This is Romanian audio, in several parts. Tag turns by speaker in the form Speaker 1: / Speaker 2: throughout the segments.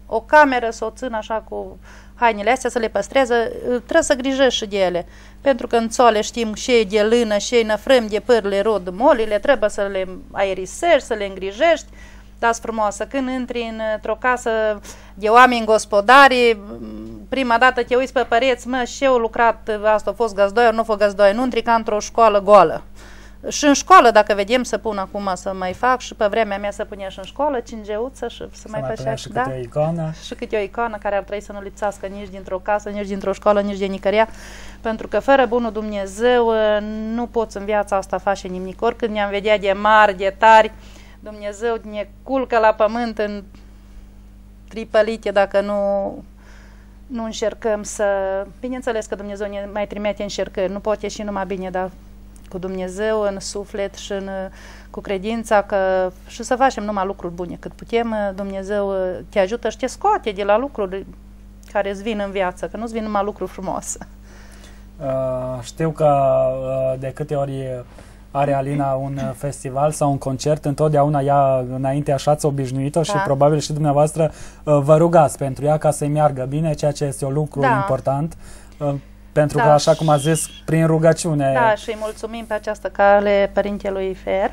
Speaker 1: o cameră, să o țin așa cu hainele astea, să le păstreze, trebuie să grijești și de ele. Pentru că în țoale știm și ei de lână, și ei năfrâm de pârle, rod molile, trebuie să le aerisești, să le îngrijești. Da-s frumoasă. Când intri într-o casă de oameni gospodari, prima dată te uiți pe pereți, mă, și eu lucrat, asta a fost gazdoier, nu a fost gazdoier, nu intri ca într-o școală goală. Și în școală, dacă vedem, să pun acum să mai fac, și pe vremea mea să punea și în școală, cingeuță și să mai făcea
Speaker 2: și câte o icoană.
Speaker 1: Și câte o icoană care ar trebui să nu lipsească nici dintr-o casă, nici dintr-o școală, nici de nicărea, pentru că fără bunul Dumnezeu nu poți în viața asta face nimic. Oricând ne-am vedea de mari, de tari, Dumnezeu ne culcă la pământ în tripălite dacă nu încercăm să... Bineînțeles că Dumnezeu ne mai trimite încercări, nu poate și numai bine, dar cu Dumnezeu în suflet și cu credința că și să facem numai lucruri bune cât putem, Dumnezeu te ajută și te scoate de la lucruri care îți vin în viață, că nu-ți vin numai lucruri frumoase.
Speaker 2: Știu că de câte ori are Alina un festival sau un concert, întotdeauna ea înainte așa ați obișnuit-o și probabil și dumneavoastră vă rugați pentru ea ca să-i meargă bine, ceea ce este un lucru important. Pentru că, așa cum a zis, prin rugăciune...
Speaker 1: Da, și îi mulțumim pe această cale Părintelui Fer.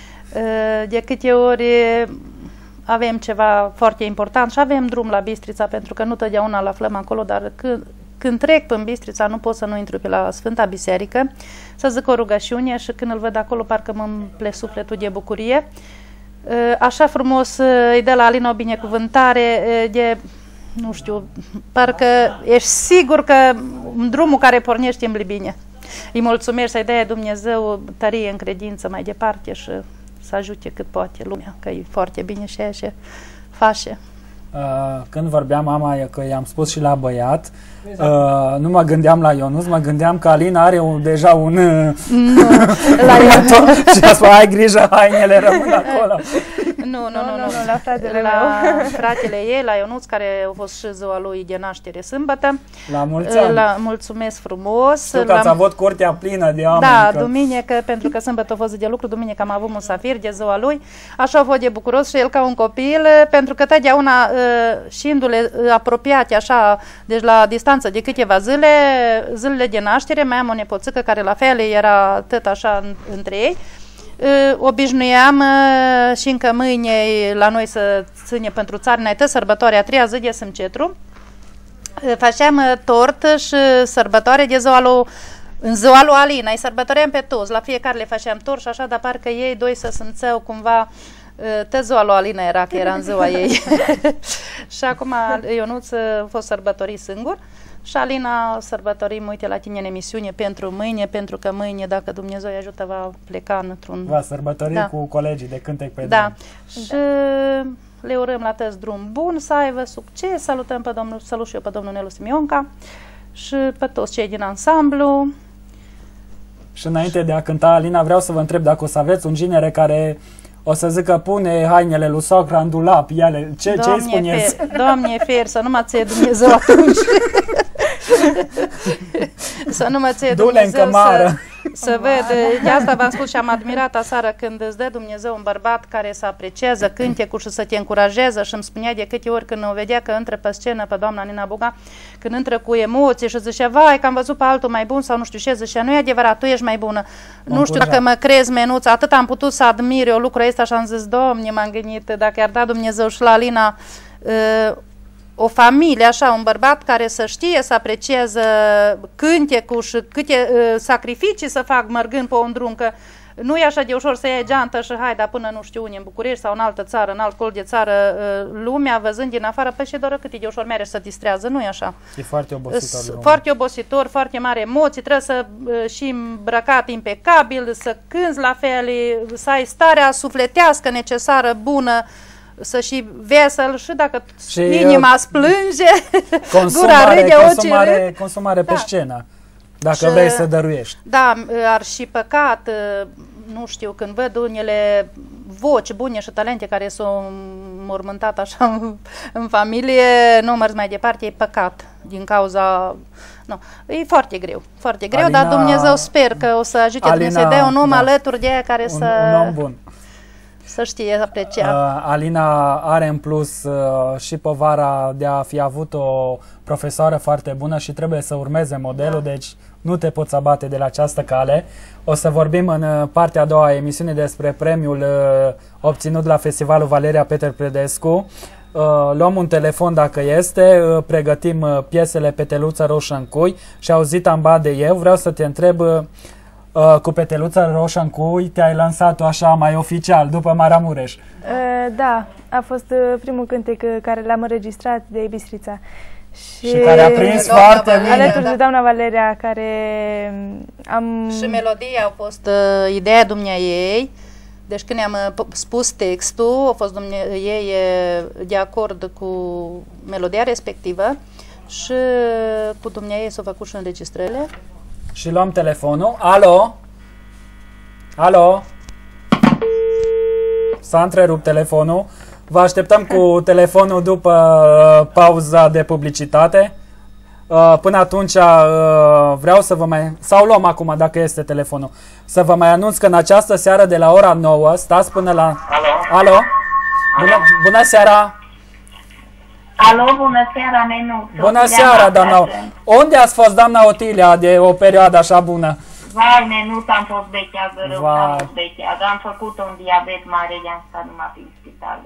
Speaker 1: De câte ori avem ceva foarte important și avem drum la Bistrița, pentru că nu totdeauna îl aflăm acolo, dar când trec prin Bistrița nu pot să nu intru pe la Sfânta Biserică, să zic o rugăciune și când îl văd acolo parcă mă împle sufletul de bucurie. Așa frumos îi dă la Alina o binecuvântare de... Nu știu, parcă ești sigur că în drumul care pornești îmbli bine. Îi mulțumești, să-i dea Dumnezeu tărie în credință mai departe și să ajute cât poate lumea, că e foarte bine și aia și face.
Speaker 2: Când vorbeam, mama, că i-am spus și la băiat, nu mă gândeam la Ionuț, mă gândeam că Alina are deja un...
Speaker 1: Nu, la Ionuț.
Speaker 2: Și a spus, ai grijă, hainele rămân acolo.
Speaker 1: Nu,
Speaker 3: la fratele
Speaker 1: fratele ei, la Ionuț, care a fost și ziua lui de naștere sâmbătă.
Speaker 2: La mulți ani.
Speaker 1: Mulțumesc frumos.
Speaker 2: Știu că ați avut curtea plină de oameni.
Speaker 1: Da, duminică, pentru că sâmbătă a fost de lucru, duminică am avut un safir de ziua lui, așa a fost de bucuros și el ca un copil, pentru că totdeauna șindu-le apropiate, așa, deci la distanță de câteva zile, zilele de naștere, mai am o nepoțică care la fel era tot așa între ei. Obișnuiam și încă mâine la noi să ține pentru țară sărbătoarea a treia zi de Sâmcetru. Făceam tort și sărbătoare de în ziua lui Alina, îi sărbătoream pe toți, la fiecare le făceam tort și așa, dar parcă ei doi se simțeau cumva, tot ziua lui Alina era, că era în ziua ei. Și acum Ionuț a fost sărbătorit singur. Și Alina sărbătorim, uite, la tine în emisiune pentru mâine, pentru că mâine, dacă Dumnezeu îi ajută, va pleca într-un...
Speaker 2: Va sărbători cu colegii de cântec pe
Speaker 1: drum. Și le urăm la tăți drum bun, să aibă succes, salutăm pe Domnul, salut și eu pe Domnul Nelu Simionca și pe toți cei din ansamblu.
Speaker 2: Și înainte de a cânta, Alina, vreau să vă întreb dacă o să aveți un ginere care... O să zic că pune hainele lui socra în dulap, ce îi spuneți?
Speaker 1: Doamne fier, să nu mă ție Dumnezeu atunci. Să nu mă ție Dumnezeu să văd. De asta v-am spus și am admirat aseară când îți dă Dumnezeu un bărbat care să apreciază cântecul și să te încurajeze și îmi spunea de câte ori când o vedea că intră pe scenă pe doamna Nina Buga, când intră cu emoții și zicea, vai că am văzut pe altul mai bun sau nu știu ce, zicea, nu e adevărat, tu ești mai bună. Nu știu dacă mă crezi, menuță, atât am putut să admir eu lucrul ăsta și am zis, Doamne, m-am gândit, dacă i-ar da Dumnezeu și la Alina o familie, așa, un bărbat care să știe să aprecieze cântecul și câte sacrificii să fac mergând pe un drum, că nu e așa de ușor să iei geantă și hai, dar până nu știu unde, în București sau în altă țară, în alt col de țară, lumea văzând din afară, pe și doar cât e de ușor merge să distrează, nu e așa?
Speaker 2: E foarte obositor.
Speaker 1: Foarte obositor, foarte mare emoții, trebuie să și îmbrăcat impecabil, să cânți la fel, să ai starea sufletească necesară, bună, să și vesel și dacă inima îți plânge, gura râde, ochii râd.
Speaker 2: Consumare pe scenă, dacă vrei să dăruiești.
Speaker 1: Da, ar și păcat, nu știu, când văd unele voci bune și talente care s-au mormântat așa în familie, nu mers mai departe, e păcat din cauza... Nu, e foarte greu, foarte greu, Alina, dar Dumnezeu sper că o să ajute Dumnezeu să dea un om alături de ea care
Speaker 2: un om bun.
Speaker 1: să știe aprecia.
Speaker 2: Alina are în plus și povara de a fi avut o profesoară foarte bună și trebuie să urmeze modelul, deci nu te poți abate de la această cale. O să vorbim în partea a doua a emisiunii despre premiul obținut la Festivalul Valeria Peter Predescu. Luăm un telefon dacă este, pregătim piesele Peteluța Roșă în Cui și auzit am ba de eu. Vreau să te întreb, cu Peteluța Roșă în Cui te-ai lansat-o așa mai oficial, după Maramureș.
Speaker 3: Da, a fost primul cântec care l-am înregistrat de Bistrița.
Speaker 2: Și care a prins foarte bine.
Speaker 3: Alături de doamna Valeria, care am...
Speaker 1: Și melodia a fost ideea dumneaei. Deci când am spus textul, a fost ei de acord cu melodia respectivă și cu dumneaei s-au făcut și înregistrările.
Speaker 2: Și luăm telefonul. Alo? Alo? S-a întrerupt telefonul. Vă așteptăm cu telefonul după pauza de publicitate. Până atunci vreau să vă mai... Sau luăm acum dacă este telefonul. Să vă mai anunț că în această seară de la ora 9 stați până la...
Speaker 4: Alo?
Speaker 2: Alo? Bună seara!
Speaker 4: Alo, bună seara, Menuț.
Speaker 2: Bună seara, doamna. Unde ați fost, doamna Otilia, de o perioadă așa bună?
Speaker 4: Vai, Menuț, am fost becheagă rău, am fost becheagă. Am făcut un diabet mare, de-am stat numai prin spitale.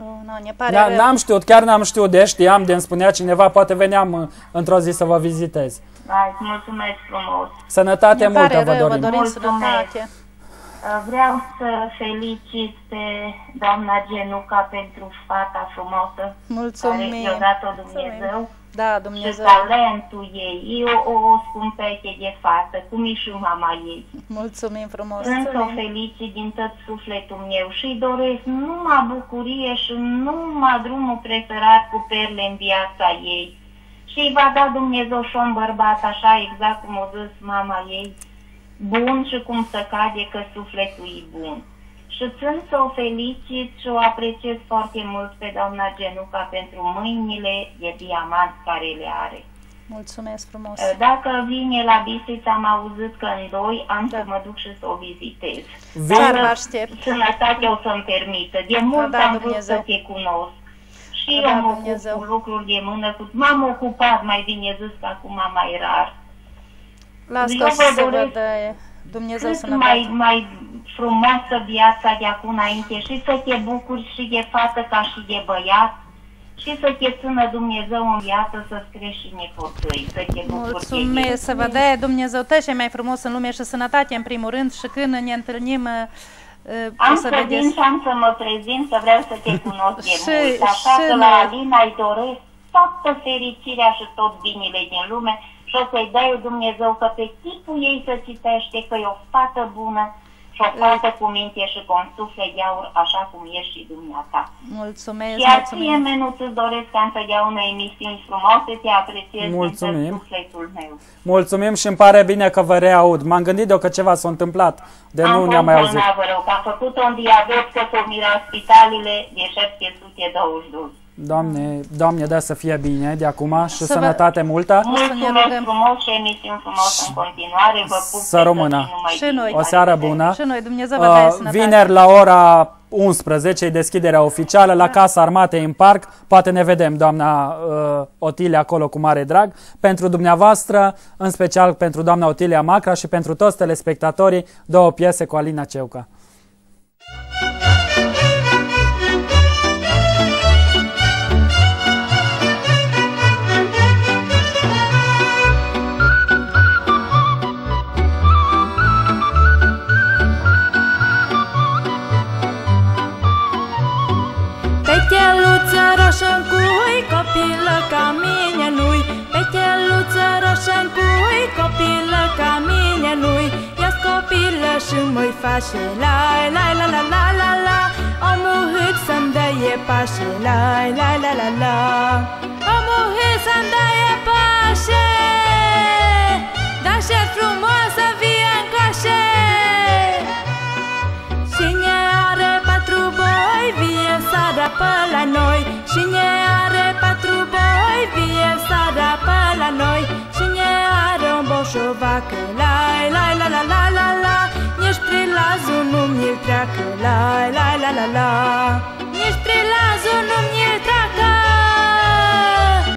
Speaker 2: N-am știut, chiar n-am știut, de știam, de-mi spunea cineva, poate veneam într-o zi să vă vizitez.
Speaker 4: Hai, mulțumesc frumos.
Speaker 2: Sănătate multă vă dorim.
Speaker 4: Mulțumesc. Vreau să felicit pe doamna Genuca pentru fata frumoasă.
Speaker 1: Mulțumim.
Speaker 4: Care i-a dat-o Dumnezeu.
Speaker 1: Da, Dumnezeu.
Speaker 4: Și talentul ei. E o scumpeche de fată, cum e și mama ei.
Speaker 1: Mulțumim frumos.
Speaker 4: Însă o felicit din tot sufletul meu și-i doresc numai bucurie și numai drumul preferat cu perle în viața ei. Și îi va da Dumnezeu și un bărbat, așa exact cum a zis mama ei, bun și cum să cade că sufletul e bun. Și țin să o felicit și o apreciez foarte mult pe doamna Genuca pentru mâinile de diamant care le are.
Speaker 1: Mulțumesc frumos.
Speaker 4: Dacă vine la Bistrița, am auzit că în 2 ani să mă duc și să o vizitez.
Speaker 1: Dar
Speaker 4: sănătatea o să-mi permită. De mult am vrut să te cunosc. Și eu mă ocup cu lucruri de mână. M-am ocupat, mai bine zis, că acum mai rar.
Speaker 1: Las-o să vă dă Dumnezeu sănătate.
Speaker 4: Mai frumoasă viața de acum înainte și să te bucuri și de fată ca și de băiat și să te țină Dumnezeu în viață, să-ți crești și nepoțui, să te bucuri.
Speaker 1: Mulțumesc, să vă dea Dumnezeu tot ce mai frumos în lume și sănătate în primul rând și când ne întâlnim
Speaker 4: am să vin și am să mă prezint, să vreau să te cunosc de mult. Așa că la Alina îi doresc toată fericirea și tot binele din lume și o să-i dai Dumnezeu că pe chipul ei să citește că e o fată bună și o fată cu minte și cu un suflet de aur, așa cum ești și dumneata.
Speaker 1: Mulțumesc,
Speaker 4: Iar ție, Menuț, îți doresc ca întotdeauna emisiuni frumoase, te apreciez din sufletul meu.
Speaker 2: Mulțumim și îmi pare bine că vă reaud. M-am gândit eu că ceva s-a întâmplat, de nu ne-am mai auzit.
Speaker 4: Am făcut un diabet că s-o mira spitalele de 722.
Speaker 2: Doamne, da să fie bine de acum și sănătate multă.
Speaker 4: Mulțumesc frumos și emisiuni frumos în continuare. Vă pup
Speaker 2: să rămână.
Speaker 1: Și noi.
Speaker 2: O seară bună.
Speaker 1: Și noi, Dumnezeu vă dea sănătate.
Speaker 2: Vineri la ora 11 e deschiderea oficială la Casa Armatei în parc. Poate ne vedem, doamna Otilia, acolo cu mare drag. Pentru dumneavoastră, în special pentru doamna Otilia Macra și pentru toți telespectatorii, 2 piese cu Alina Ceuca.
Speaker 5: Pecheluță roșă-n cui, copilă ca mine nu-i. Pecheluță roșă-n cui, copilă ca mine nu-i. Ia-s copilă și mă-i face la la la la la la la. Omul hât să-mi dăie pașe la la la la la. Omul hât să-mi dăie pașe, dar și frumoasă vie în coașe. Cine are 4 boi, vie sara pe la noi. Cine are 4 boi, vie sara pe la noi. Cine are un boșovacă, la la la la la la la. Nici prin lazul nu mi-l treacă, la la la la la la.